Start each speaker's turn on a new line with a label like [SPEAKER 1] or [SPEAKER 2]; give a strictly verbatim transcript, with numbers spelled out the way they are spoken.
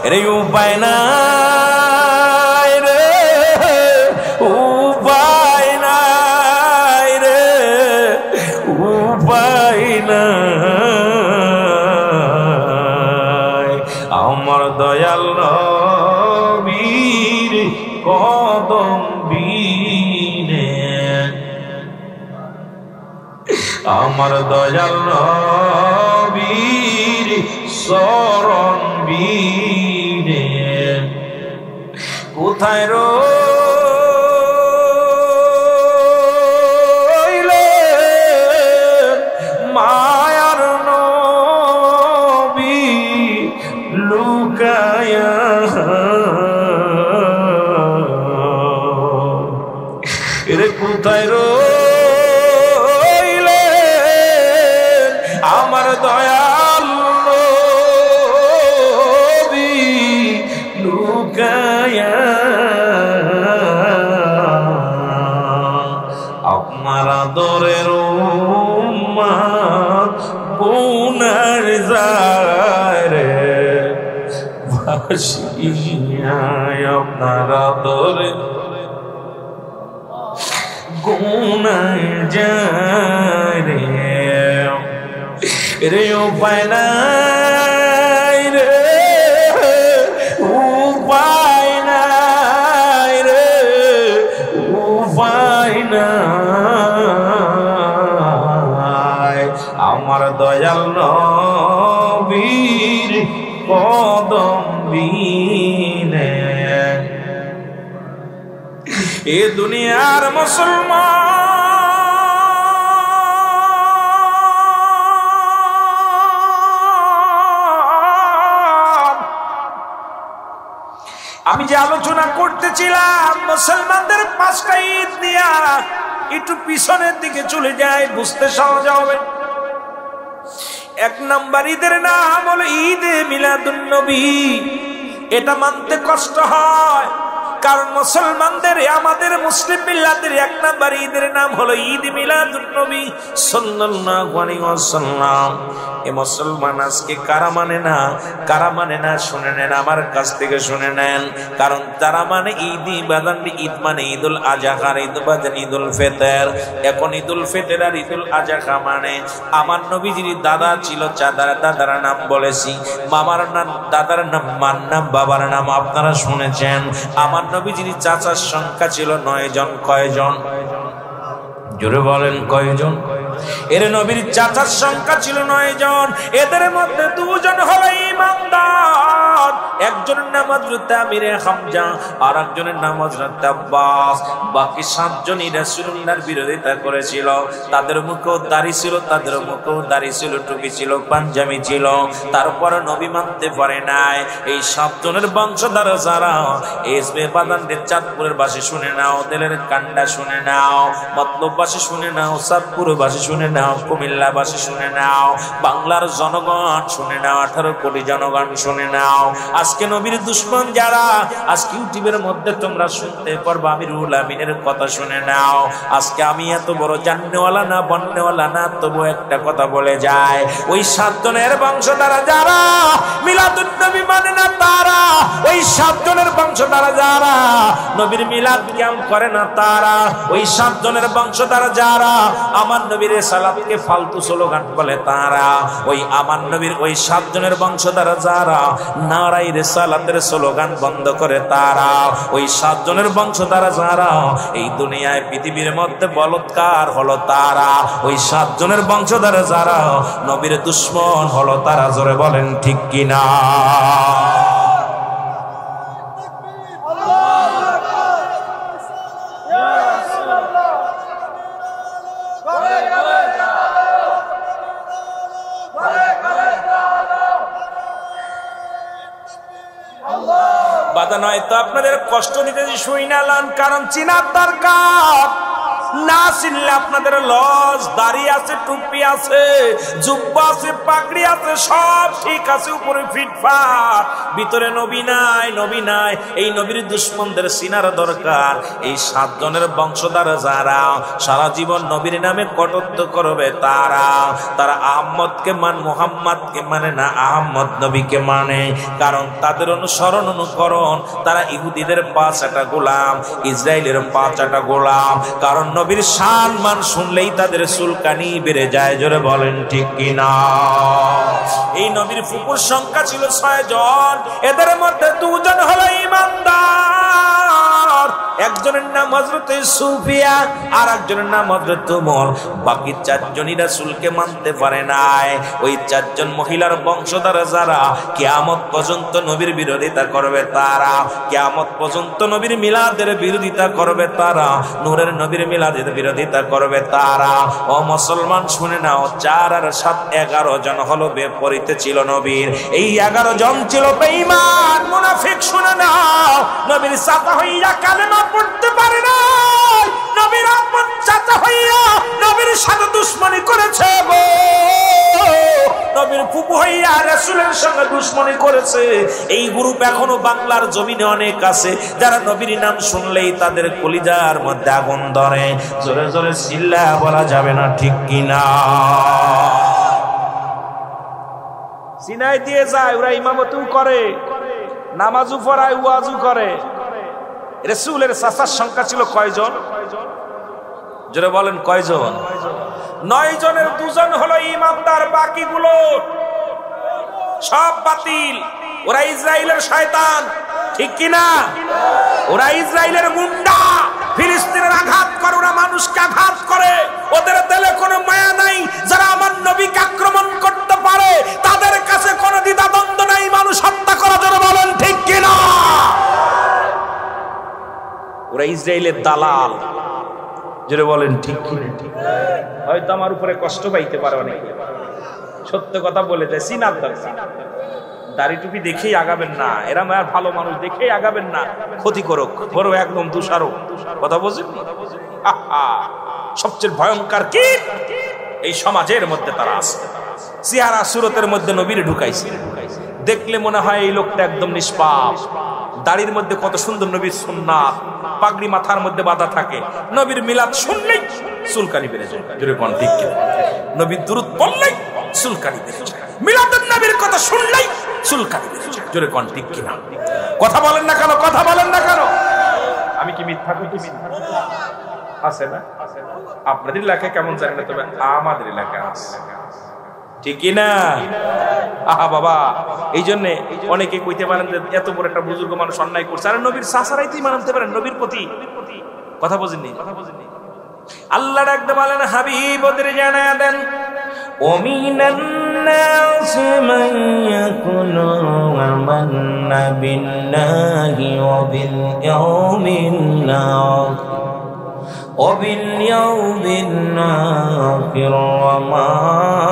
[SPEAKER 1] রে উপায় নাই রে, উপায় নাই রে, উপায় নাই। আমার দয়াল নবীর কদম বিনে, আমার দয়াল নবীর শরণ বিনে কোথায় রইলেন মায়ার নবী লুকায়া, রে কোথায় রইলেন আমার দয়াল নবী লুকায়া। আপনার আদরের উম্মত গুনার যায় রে ভাসিয়া, আপনার আদরের গুনায় যায় রে, রে উপায় নাই রে, উপায় নাই রে, উপায় নাই। আমার দয়াল নবীর কদম বিনে এ দুনিয়ার মুসলমান, আমি যে আলোচনা করতেছিলাম মুসলমানদের পাঁচটা ঈদ নিয়ে, একটু পিছনের দিকে চলে যায় বুঝতে সহজ হবে। এক নম্বর ঈদের নাম হলো ঈদে মিলাদুন নবী। এটা মানতে কষ্ট হয়, কারণ মুসলমানদের আমাদের মুসলিম মিল্লাতের এক নাম্বার ঈদের নাম হলো ঈদ মিলাদুন নবী সাল্লাল্লাহু আলাইহি ওয়াসাল্লাম। এই মুসলমান আজকে কারা মানে না, কারা মানে না শুনে নেন, আমার কাছ থেকে শুনে নেন। কারণ তারা মানে ঈদ বাদান, ঈদ মানে ঈদুল আজহা, ঈদ বাদান ঈদুল ফিতর। এখন ঈদুল ফিতর আর ঈদুল আজহা মানে আমার নবীজির দাদা ছিল, চাদার দাদার নাম বলেছি, মামার নাম, দাদার নাম, মার নাম, বাবার নাম আপনারা শুনেছেন। আমার নবীজির চাচার সংখ্যা ছিল নয় জন। কয়জন? জোরে বলেন কয়জন? এর নবীর চাচার সংখ্যা ছিল নয় জন। এদের মধ্যে দুজন হলো ইমানদার, একজনের নাম হযরত আমির হামজা আর একজনের নাম হযরত আব্বাস। বাকি সাতজনই রাসূলুল্লাহর বিরোধিতা করেছিল। তাদের মুখেও দাড়ি ছিল, তাদের মুখেও দাড়ি ছিল, টুপি ছিল, পাঞ্জাবি ছিল, তারপরে নবী মানতে পারে নাই। এই সাতজনের বংশধর যারা, এসবে বাদানদের চাঁদপুরের বাসী শুনে নাও, দেলের কান্ডা শুনে নাও, মতলব বাসী শুনে নাও, চাঁদপুর বাসী শুনে নাও, কুমিল্লা বাসী শুনে নাও, বাংলার জনগণ শুনে নাও, আঠারো কোটি জনগণ শুনে নাও। আজকে নবীর দুশ্মন যারা, আজকে ইউটিউবের মধ্যে তোমরা শুনতে পারবা আমিরুল আমিনের কথা শুনে নাও। আজকে আমি এত বড় জাননেওয়ালা না, বন্নেওয়ালা না, তবু একটা কথা বলে যায়, ওই সাতজনের বংশধারা যারা মিলাদুন নবী মানে না, তারা ওই সাতজনের বংশধারা যারা নবীর মিলাদ কিয়াম করে না, তারা ওই সাতজনের বংশধারা যারা আমার নবীর সালাতকে ফালতু স্লোগান বলে, তারা ওই আমার নবীর ওই সাতজনের বংশধারা যারা নারাই রিসালাতের স্লোগান বন্ধ করে, তারা ওই সাতজনের বংশধারা যারা এই দুনিয়ায় পৃথিবীর মধ্যে বলৎকার হলো, তারা ওই সাতজনের বংশধারা যারা নবীর দুশ্মন হলো, তারা। জোরে বলেন ঠিক কিনা? বাধা নয় তো আপনাদের কষ্ট দিতে শুই না লান, কারণ চিনার দরকার না চিনলে আপনাদের লজ। দাড়ি আছে, টুপি আছে, জুব্বা আছে, পাগড়ি আছে, সব ঠিক আছে, উপরে ফিটফাট, ভিতরে নবী নাই, নবী নাই। এই নবীর দুশমনদের চিনার দরকার। এই সাতজনের বংশধর যারা সারা জীবন নবীর নামে কটূক্ত করবে, তারা তারা আহমদকে মান, মুহাম্মদকে মানে না, আহমদ নবীকে মানে। কারণ তাদের অনুসরণ অনুকরণ, তারা ইহুদিদের পাঁচটা গোলাম, ইসরায়েলের পাঁচটা গোলাম। কারণ নবীর শান মান শুনলেই তাদের চুলকানি বেড়ে যায়। জোরে বলেন ঠিক কিনা? এই নবীর ফুপুর সংখ্যা ছিল ছয় জন। এদের মধ্যে দুজন হলো ইমানদার, একজনের নাম হযরত সুফিয়া আর একজনের নাম হযরত উমর। বাকি চারজনই রাসূলকে মানতে পারে নাই। ওই চারজন মহিলার বংশধর যারা কিয়ামত পর্যন্ত নবীর বিরোধিতা করবে, তারা কিয়ামত পর্যন্ত নবীর মিলাদের বিরোধিতা করবে, তারা নূরের নবীর মিলাদের বিরোধিতা করবে, তারা। ও মুসলমান শুনে নাও, চার আর সাত এগারো জন হলো বিপরীতে ছিল নবীর। এই এগারো জন ছিল বেঈমান মুনাফিক। শুনে নাও, নবীর চাচা হইয়া কালেমা পড়তে পারে না, নবীর আপন চাচা হইয়া নবীর সাথে দুশমনি করেছে গো, নবীর ফুফু হইয়া রাসূলের সঙ্গে দুশমনি করেছে। এই গ্রুপ এখনো বাংলার জমিনে অনেক আছে, যারা নবীর নাম শুনলেই তাদের কলিজার মধ্যে আগুন ধরে। জোরে জোরে চিল্লা বলা যাবে না, ঠিক কিনা? সিনাই দিয়ে যায়, ওরা ইমামতিও করে, নামাজও পড়ায়, ওয়াজও করে। রাসূলের চাচার সংখ্যা ছিল কয়জন? জোরে বলেন কয়জন? নয় জনের দুজন হলো ইমানদার, বাকিগুলো সব বাতিল। ওরা ইসরায়েলের শয়তান, ঠিক কিনা? ওরা ইসরায়েলের গুন্ডা, ফিলিস্তিনের আঘাত করে, ওরা মানুষকে আঘাত করে। ওদের দিলে কোনো মায়া নাই। যারা আমার নবীকে আক্রমণ করতে পারে তাদের কাছে কোনো দ্বিধাদ্বন্দ্ব নাই, মানুষ হত্যা করা। জোরে বলেন ঠিক কিনা? ওরা ইসরায়েলের দালাল। জোরে বলেন ঠিক কিনা? হয়তো আমার উপরে কষ্ট পাইতে পারে অনেকে, সত্য কথা বলে দেয়। সিনার দরকার, দাড়ি টুপি দেখেই আগাবেন না, এরা মায়ের ভালো মানুষ দেখেই আগাবেন না, ক্ষতি করুক, বড় একদম তুষারক। কথা বুঝেন? সবচেয়ে ভয়ঙ্কর কি এই সমাজের মধ্যে তারা আছে। চেহারা সুরতের মধ্যে নবীর ঢুকাইছে, দেখলে মনে হয় এই লোকটা একদম নিষ্পাপ। দাড়ির মধ্যে কত সুন্দর নবীর সুন্নাত, পাগড়ি মাথার মধ্যে বাঁধা থাকে, নবীর মিলাদ শুনলেই চুলকানি বেড়ে যায়। জোরে কোন ঠিক কিনা? নবীর দুরূদ পড়লেই চুলকানি বেড়ে যায়, মিলাদুন নবীর কথা শুনলেই চুলকানি বেড়ে যায়। জোরে কোন ঠিক কিনা? কথা বলেন না কেন? কথা বলেন না কেন? আমি কি মিথ্যা কইতেছি? আছে না? আপনাদের এলাকায় কেমন জানি না, তবে আমাদের এলাকায় আছে, ঠিক কিনা? আহা বাবা, এই জন্য অনেকে কইতে পারেন যে এত বড় একটা বুজুর্গ মানুষ অন্যায় করছে, আর নবীর সাসারাইতেই মানতে পারেন নবীর প্রতি। কথা বুঝেননি? আল্লাহ ডাকতে বলেন, হাবিব ওদের জানায়া দেন, ওমিনান নাস মান ইয়াকুলু আমান্না বিল্লাহি ওয়া বিল ইয়াউমিল আখির وباليوم الآخر وما